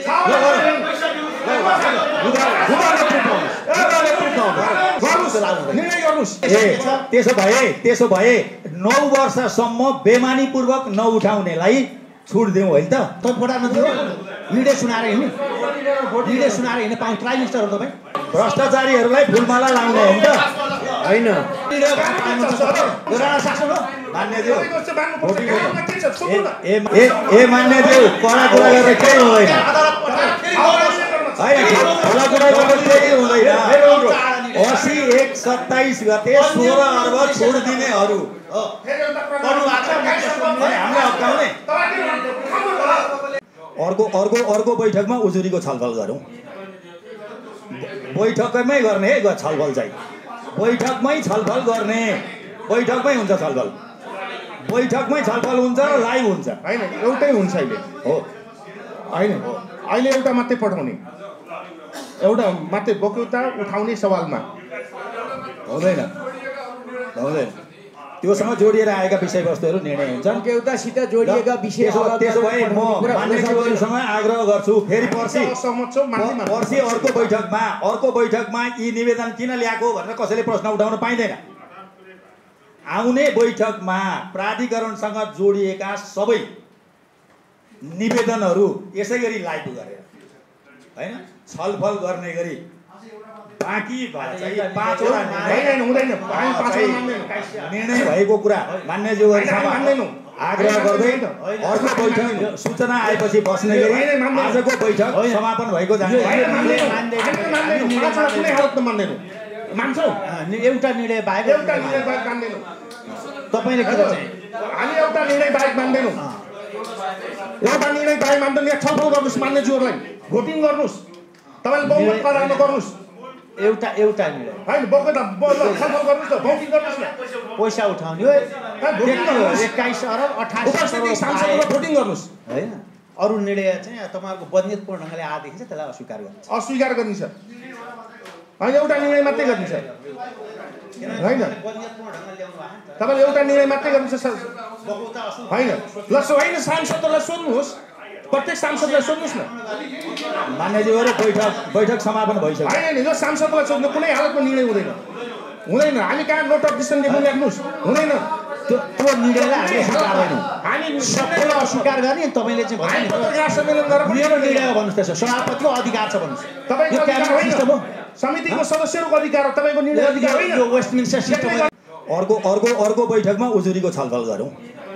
त्यसो भए 9 वर्षसम्म बेमानीपूर्वक नउठाउनेलाई छुट दिउँ होइन त? तपाईँ फोटा नदियो निर्णय सुनाएर हिँड्ने पाउँ प्राइम मिनिस्टर हो तपाईँ। भ्रष्टाचारीहरूलाई फुलमाला लाउने होइन त? होइन मान्यज्यू मान्यज्यू कडा कुरा गरेर केही हुँदैन, ठुला कुरा गरेर केही हुँदैन। 80/1/27 गते 16 अर्ब छुट दिनेहरू अर्को बैठकमा उजुरीको छलफल गरौँ। बैठकमै गर्ने छलफल चाहिँ बैठकमै छलफल गर्ने, बैठकमै हुन्छ छलफल, बैठकमै छलफल हुन्छ र लाइभ हुन्छ। होइन एउटै हुन्छ अहिले हो, होइन अहिले एउटा मात्रै पठाउने, एउटा मात्रै बक्यौता उठाउने सवालमा हुँदैन हुँदैन। त्योसँग जोडिएर आएका विषयवस्तुहरू निर्णय हुन्छन्। बक्यौतासित जोडिएका विषय। त्यसो भए म मान्यज्यूहरूसँग आग्रह गर्छु, फेरि पर्सि अर्को बैठकमा यी निवेदन किन ल्याएको भनेर कसैले प्रश्न उठाउन पाइँदैन। आउने बैठकमा प्राधिकरणसँग जोडिएका सबै निवेदनहरू यसै गरी लाइभ गरेर होइन छलफल गर्ने गरी बाँकी निर्णय भएको कुरा मान्यज्यूहरूसँग आग्रह गर्दै अर्को बैठक सूचना आएपछि बस्ने गरी आजको बैठक समापन भएको मान्छौँ। एउटा निर्णय बाहेक तपाईँले के भन्छ? हामी एउटा निर्णय बाहेक मान्दैनौँ, एउटा निर्णय बाहेक मान्दैन। यहाँ छलफल गर्नुहोस्, मान्यज्यूहरूलाई भोटिङ गर्नुहोस्, तपाईँले बहुमत प्रदान गर्नुहोस्। एउटा निर्णय होइन छलफल गर्नुहोस् न, भोटिङ गर्नुहोस् न। पैसा उठाउने हो 21 अरब 28 सांसदलाई भोटिङ गर्नुहोस् होइन। अरू निर्णय चाहिँ तपाईँहरूको बदनीतपूर्ण ढङ्गले आएदेखि चाहिँ त्यसलाई अस्वीकार गर्छ, अस्वीकार गरिन्छ होइन। एउटा निर्णय मात्रै गरिन्छ होइन, तपाईँले एउटा निर्णय मात्रै गर्नुहुन्छ होइन। ल होइन सांसदलाई सोध्नुहोस्, प्रत्येक सांसदलाई सोध्नुहोस् न। मान्यज्यूहरू बैठक समापन भइसक्यो। होइन यो सांसदलाई सोध्नु कुनै हालतमा निर्णय हुँदैन। हामी कहाँ नोट अफ डिसिसन लेख्नु ल्याख्नुहोस् हुँदैन। त्यो निर्णयलाई हामीले स्वीकार गर्दैनौँ, हामी सबैलाई अस्वीकार गर्ने। तपाईँले चाहिँ पत्रकार सम्मेलन गरेर मेरो निर्णय भन्नुहोस्, त्यसो सभापतिको अधिकार छ भन्नुहोस्। तपाईँको सिस्टम हो, समितिको सदस्यहरूको अधिकार हो, तपाईँको निर्णय अधिकार होइन। यो वेस्टमिन्स्टर सिस्टम। अर्को बैठकमा उजुरीको छलफल गरौँ।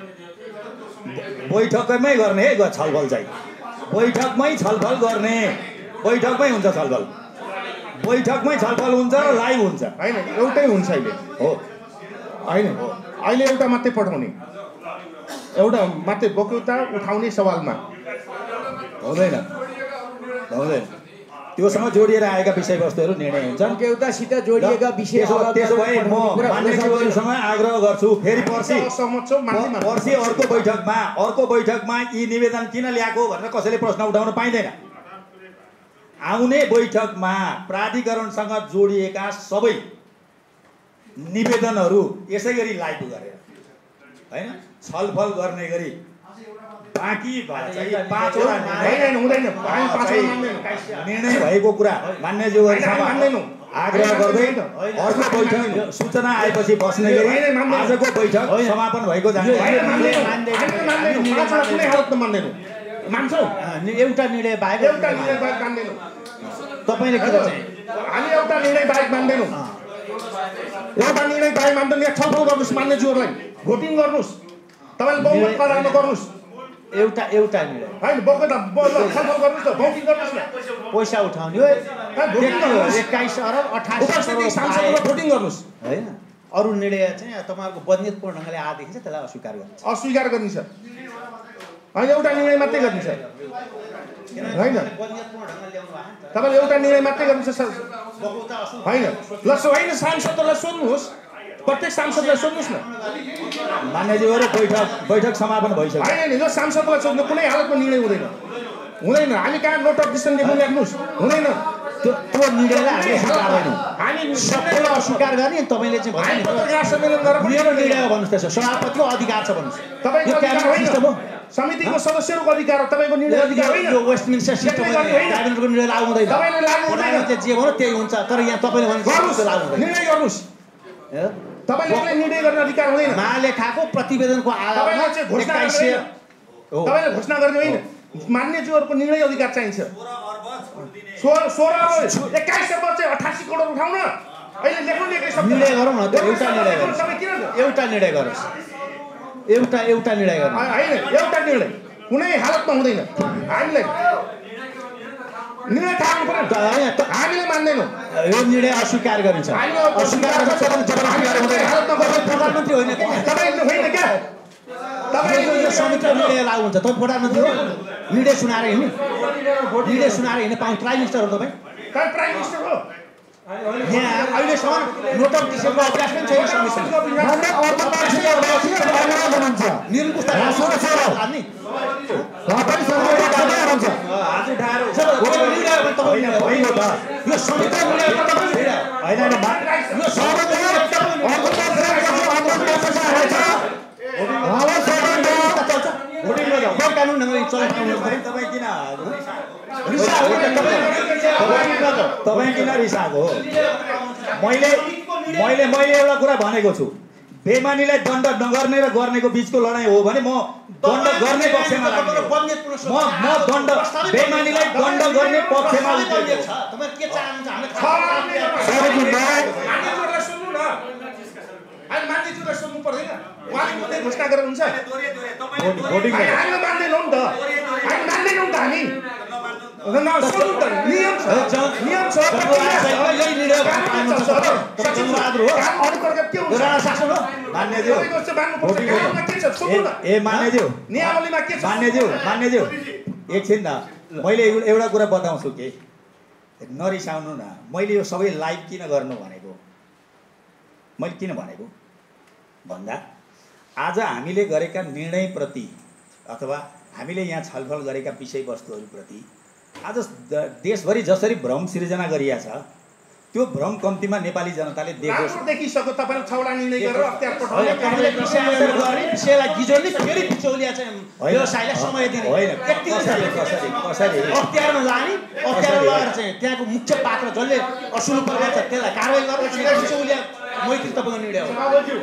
बैठकमै गर्ने छलफल चाहिँ बैठकमै छलफल गर्ने, बैठकमै हुन्छ छलफल, बैठकमै छलफल हुन्छ र लाइभ हुन्छ। होइन एउटै हुन्छ अहिले हो, होइन अहिले एउटा मात्रै पठाउने, एउटा मात्रै बक्यौता उठाउने सवालमा हुँदैन हुँदैन। त्योसँग जोडिएर आएका विषयवस्तुहरू निर्णय हुन्छन्। बक्यौतासित जोडिएका विषय। त्यसो भए म मान्यज्यूहरूसँग आग्रह गर्छु, फेरि पर्सि अर्को बैठकमा यी निवेदन किन ल्याएको भनेर कसैले प्रश्न उठाउन पाइँदैन। आउने बैठकमा प्राधिकरणसँग जोडिएका सबै निवेदनहरू यसै गरी लाइभ गरेर होइन छलफल गर्ने गरी बाँकी निर्णय भएको कुरा मान्यज्यूहरूसँग आग्रह गर्दै अर्को बैठक सूचना आएपछि बस्ने गरी आजको बैठक समापन भएको मान्छौँ। एउटा निर्णय बाहेक तपाईँले के भन्छ? हामी एउटा निर्णय बाहेक मान्दैनौँ, एउटा निर्णय बाहेक मान्दैन। यहाँ छलफल गर्नुहोस्, मान्यज्यूहरूलाई भोटिङ गर्नुहोस्, तपाईँले बहुमत प्रदान गर्नुहोस्। एउटा निर्णय होइन छलफल गर्नुहोस् न, भोटिङ गर्नुहोस् न। पैसा उठाउने हो 21 अरब 28 सांसदलाई भोटिङ गर्नुहोस् होइन। अरू निर्णय चाहिँ तपाईँहरूको बदनीतपूर्ण ढङ्गले आएदेखि चाहिँ त्यसलाई अस्वीकार गर्छ, अस्वीकार गरिन्छ होइन। एउटा निर्णय मात्रै गरिन्छ होइन, तपाईँले एउटा निर्णय मात्रै गर्नुहुन्छ होइन। ल होइन सांसदलाई सोध्नुहोस्, प्रत्येक सांसदलाई सोध्नुहोस् न। मान्यज्यूहरू बैठक समापन भइसक्यो। होइन यो सांसदलाई सोध्नु कुनै हालतमा निर्णय हुँदैन। हामी कहाँ नोट अफ डिसिसन लेख्नु ल्याख्नुहोस् हुँदैन। त्यो निर्णयलाई हामीले स्वीकार गर्दैनौँ, हामी सबैलाई अस्वीकार गर्ने। तपाईँले चाहिँ पत्रकार सम्मेलन गरेर मेरो निर्णय भन्नुहोस्, त्यसो सभापतिको अधिकार छ भन्नुहोस्। तपाईँको सिस्टम हो, समितिको सदस्यहरूको अधिकार हो, तपाईँको निर्णय अधिकार होइन। यो वेस्टमिन्स्टर सिस्टममा क्याबिनेटको निर्णय लागु हुँदैन। तपाईँले लागु हुँदैन। प्रधानमन्त्रीले जे भन्यो त्यही हुन्छ, तर यहाँ तपाईँले भने गर्नुस्, लागु हुँदैन। निर्णय गर्नुस्। तपाईँले एक्लै निर्णय गर्ने अधिकार हुँदैन। महालेखाको प्रतिवेदनको आधारमा तपाईँले चाहिँ घोषणा गर्ने होइन। तपाईँले घोषणा गर्ने होइन, मान्यज्यूहरूको निर्णय अधिकार चाहिन्छ। 16 अर्ब 21 अर्ब चाहिँ 88 करोड उठाउन अहिले लेख्नु लेख्ने शब्द निर्णय गरौँ न त, एउटा निर्णय गरौँ। तपाईँ किन एउटा निर्णय गरोस्, एउटा निर्णय गर्नु होइन, एउटा निर्णय कुनै हालतमा हुँदैन। हामीलाई निर्णय थाहा हुनु पर्यो, हामीले मान्दैनौँ। यो निर्णय अस्वीकार गरिन्छ। प्रधानमन्त्री होइन तपाईँले होइन क्या, तपाईँको यो समितिको निर्णय लागु हुन्छ। तपाईँ प्रधानमन्त्री हो, निर्णय सुनाएर हिँड्ने, निर्णय सुनाएर हिँड्ने पाउनु प्राइम मिनिस्टर हो तपाईँ। प्राइम मिनिस्टर हो। यहाँ अहिलेसम्म नोटम किसिमको अभ्यास पनि छैन समितिमा। निरङ्कुश कानुन तपाईँ किन रिसाएको हो? मैले एउटा कुरा भनेको छु, बेमानीलाई दण्ड नगर्ने र गर्नेको बिचको लडाइँ हो भने म दण्ड गर्ने पक्षमा लाग्ने। म दण्ड बेमानीलाई दण्ड गर्ने पक्षमा सोध्नु पर्दैन, उहाँले मात्रै घोषणा गरेर हुन्छ। हामी मान्दैनौँ नि त, हामी मान्दैनौँ त, हामी नियम छ, नियम छ। मान्यज्यू एकछिन न, मैले एउटा कुरा बताउँछु कि नरिसाउनु न। मैले यो सबै लाइभ किन गर्नु भनेको, मैले किन भनेको भन्दा आज हामीले गरेका निर्णयप्रति अथवा हामीले यहाँ छलफल गरेका विषयवस्तुहरूप्रति आज देशभरि जसरी भ्रम सिर्जना गरिया छ, त्यो भ्रम कम्तीमा नेपाली जनताले देखोस्। देखिसक्यो तपाईँले 6वटा निर्णय गरेर अख्तियार पठाउने विषयलाई गिजोल्ने फेरि बिचौलिया चाहिँ व्यवसायलाई समय दिने होइन। कसरी अख्तियारमा लाने, अख्तियारमा लगाएर चाहिँ त्यहाँको मुख्य पात्र जसले असुल पर्छ त्यसलाई कारवाही गरेर बिचौलिया मैत्री तपाईँको निर्णय हो।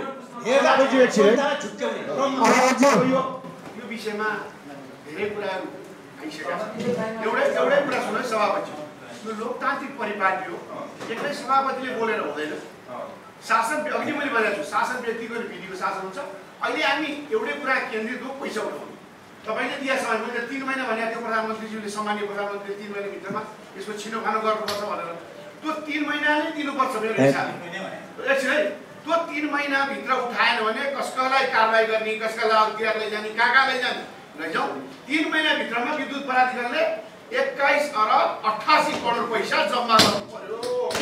यो विषयमा धेरै कुराहरू आइसकेका छन्। एउटै कुरा सुन सभापति, यो लोकतान्त्रिक परिपाटी हो, एक्लै सभापतिले बोलेर हुँदैन। शासन अघि मैले भनेको छु, शासन व्यक्तिको र विधिको शासन हुन्छ। अहिले हामी एउटै कुरा केन्द्रित हो, पैसा उठाउनु। तपाईँले दिया समय मैले 3 महिना भनेको थियो, प्रधानमन्त्रीज्यूले सम्मान्य प्रधानमन्त्रीले 3 महिनाभित्रमा यसको छिनोफानो गर्नुपर्छ भनेर। त्यो 3 महिना नै दिनुपर्छ मेरो हिसाबले। एकछिन है, त्यो 3 महिनाभित्र उठाएन भने कसलाई कारवाही गर्ने, कसलाई अख्तियार लैजाने, कहाँ लैजाने लैजाउँ। 3 महिनाभित्रमा विद्युत प्राधिकरणले 21 अरब 88 करोड पैसा जम्मा गर्नु पर्यो।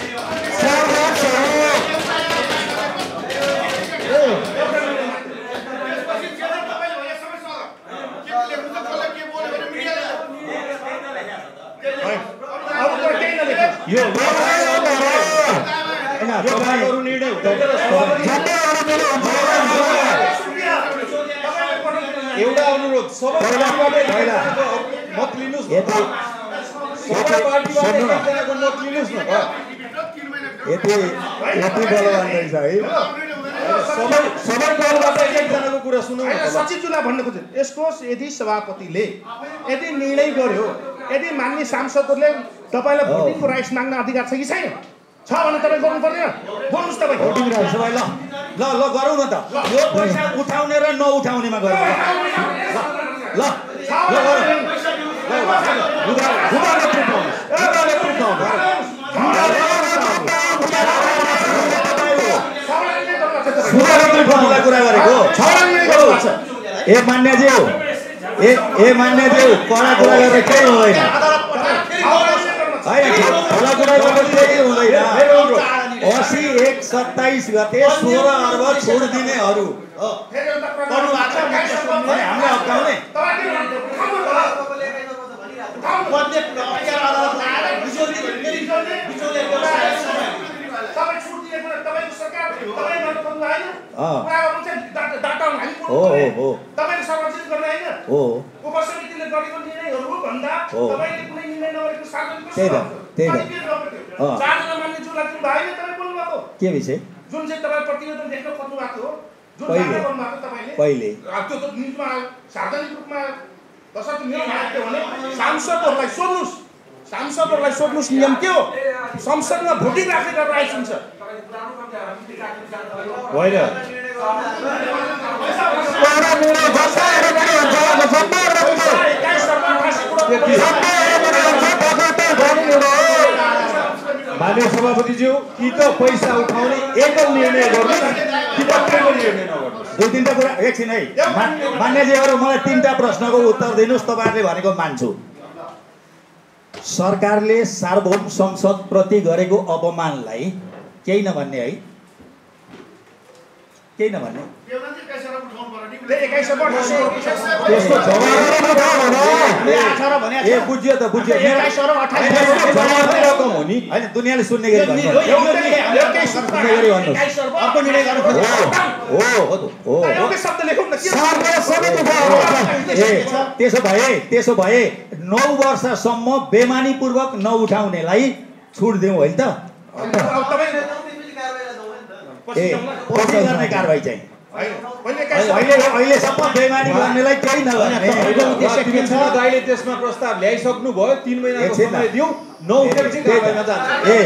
एउटा अनुरोध, सबै मत लिनुस्, सबै पार्टीबाट एकजनाको मत लिनुस् न। यति बलवान रहेछ है। सबै दलबाट एकजनाको कुरा सुनौँ। सचिवज्यूलाई भन्न खोजेँ, यसको यदि सभापतिले यदि निर्णय गर्यो, यदि मान्य सांसदहरूले तपाईँलाई भोटिङको राइट्स माग्न अधिकार छ कि छैन, छ भने तपाईँ गर्नु पर्दैन। बोल्नुहोस् तपाईँ भोटिङ राइट्स। ल गरौँ न त, यो पैसा उठाउने र नउठाउनेमा गरौँ। ल कुरा गरेको ए मान्यज्यू, कडा कुरा गरेर केही हुँदैन। ठुला कुरा गरेर केही हुँदैन। 80 1 27 गते 16 अर्ब छोड दिनेहरू हामीले हप्काउने। सार्वजनिक गर्ने होइन हो उपसमितिले गरेको निर्णयहरू भन्दा तपाईले कुनै निर्णय नगरेको सार्वजनिक त्यही त चारजना मान्यज्यूलाई जुन भाइले तपाईँ बोल्नुभएको के विषय जुन चाहिँ तपाईँ प्रतिवेदन देख्न खोज्नु भएको हो जुन पहिले दावा गर्नुभएको तपाईँले पहिले त्यो त न्युजमा सार्वजनिक रूपमा दशरथ मेरो भाइ के भने सांसदहरूलाई सोध्नुहोस् नियम के हो संसदमा भोटिङ राख्ने गरेर आइसन्छ होइन माननीय सभापतिज्यू कि त पैसा उठाउने एकल निर्णय गर्नु कि त प्रेमको निर्णय नगर्नु दुई तिनवटा कुरा एकछिन है मान्यजीहरू मलाई तिनवटा प्रश्नको उत्तर दिनुहोस् तपाईँहरूले भनेको मान्छु सरकारले सार्वभौम संसदप्रति गरेको अपमानलाई केही नभन्ने है केही नभन्ने बुझ्यो त बुझ्यो होइन दुनियाँले सुन्ने गरी त्यसो भए 9 वर्षसम्म बेमानीपूर्वक नउठाउनेलाई छुट दिउँ होइन त गर्ने कारवाही चाहिँ अहिलेसम्म बेमानी गर्नेलाई केही नगर्ने दाइले त्यसमा प्रस्ताव ल्याइसक्नु भयो 3 महिनाको समय दिउँ नउठेपछि कारवाहीमा जान्छ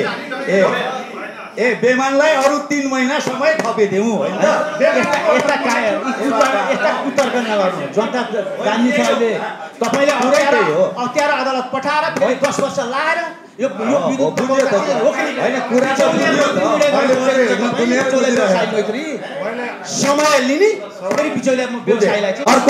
ए बेमानलाई अरू 3 महिना समय थपिदिउँ होइन यस्ता कुतर्क नगर्नु जनता जान्ने छ अहिले तपाईँले अख्तियार अदालत पठाएर 10 वर्ष लाएर यो समय लिने फेरि बिचौलिया व्यवसायलाई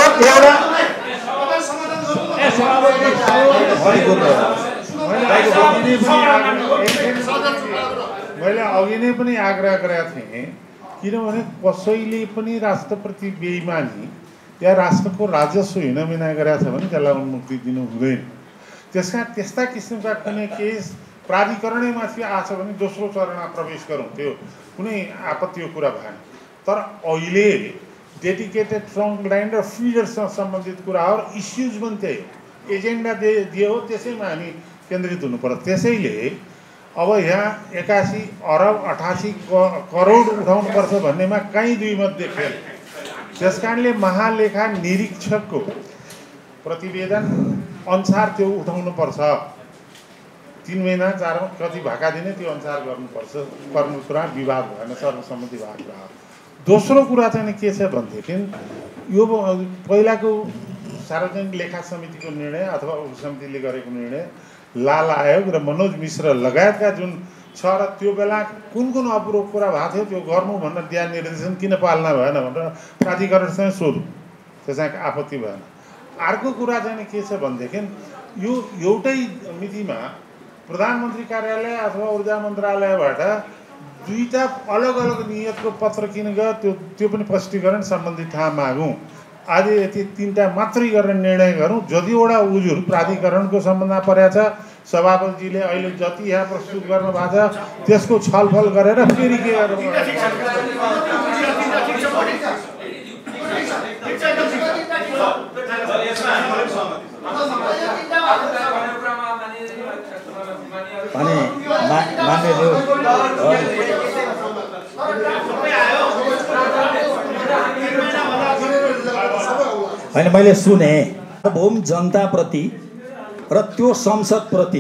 मैले अघि नै पनि आग्रह गरेका थिएँ किनभने कसैले पनि राष्ट्रप्रति बेइमानी या राष्ट्रको राजस्व हिनामिना गरेका छ भने त्यसलाई उन्मुक्ति दिनु हुँदैन त्यसका त्यस्ता किसिमका कुनै केस प्राधिकरणैमाथि आछ भने दोस्रो चरणमा प्रवेश गरौँ त्यो कुनै आपत्तिको कुरा भएन तर अहिले डेडिकेटेड ट्रङ्क लाइन र फिडरसँग सम्बन्धित कुराहरू इस्युज पनि त्यही हो एजेन्डा दियो हो त्यसैमा हामी केन्द्रित हुनुपर्छ त्यसैले अब यहाँ 81 अरब 88 करोड उठाउनुपर्छ भन्नेमा कहीँ दुई मध्ये फेल त्यस कारणले महालेखा निरीक्षकको प्रतिवेदन अनुसार त्यो उठाउनुपर्छ 3 महिना 4 कति भाका दिने त्यो अनुसार गर्नुपर्छ गर्नु कुरा विवाद भएन सर्वसम्मति भएको कुरा हो दोस्रो कुरा चाहिँ के छ भनेदेखि यो पहिलाको सार्वजनिक लेखा समितिको निर्णय अथवा उपसमितिले गरेको निर्णय लाल आयोग र मनोज मिश्र लगायतका जुन छ र त्यो बेला कुन अपूर्व कुरा भएको थियो त्यो गर्नु भनेर दिया निर्देशन किन पालना भएन भनेर प्राधिकरणसँग सोध्नु त्यसमा आपत्ति भएन अर्को कुरा चाहिँ के छ भनेदेखि यो एउटै मितिमा प्रधानमन्त्री कार्यालय अथवा ऊर्जा मन्त्रालयबाट दुईटा अलग अलग नियतको पत्र किन गयो त्यो पनि स्पष्टीकरण सम्बन्धित ठाउँ मागौँ आज यति 3टा मात्रै गरेर निर्णय गरौँ जतिवटा उजुर प्राधिकरणको सम्बन्धमा परेको छ सभापतिजीले अहिले जति यहाँ प्रस्तुत गर्नु भएको छ त्यसको छलफल गरेर फेरि के गर्नु होइन मैले सुने सार्वभौम जनताप्रति र त्यो संसदप्रति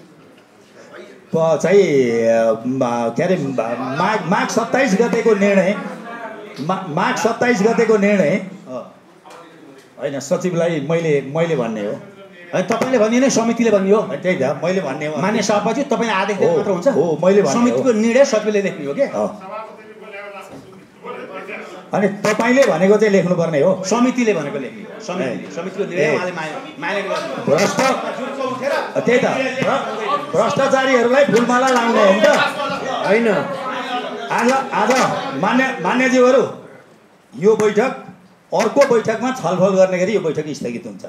चाहिँ के अरे माघ 27 गतेको निर्णय माघ 27 गतेको निर्णय होइन सचिवलाई मैले भन्ने हो तपाईँले भन्ने नै समितिले भन्ने हो त्यही त मैले भन्ने हो मान्य सभापति तपाईले आदेश दिनु मात्र हुन्छ हो मैले भन्ने समितिको निर्णय सचिवले लेख्ने हो के अनि तपाईले भनेको चाहिँ लेख्नुपर्ने हो समितिले भनेको लेख्ने हो समितिको निर्णय उहाँले मान्य गर्नु भ्रष्ट त्यही त भ्रष्टाचारीहरूलाई फुलमाला लाउने हो नि त होइन आज मान्यज्यूहरू यो बैठक अर्को बैठकमा छलफल गर्ने गरी यो बैठक स्थगित हुन्छ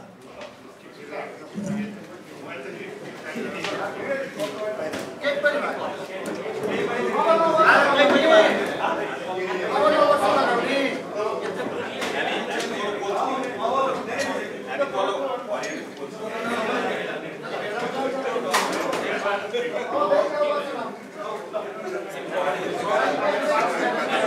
गर्नु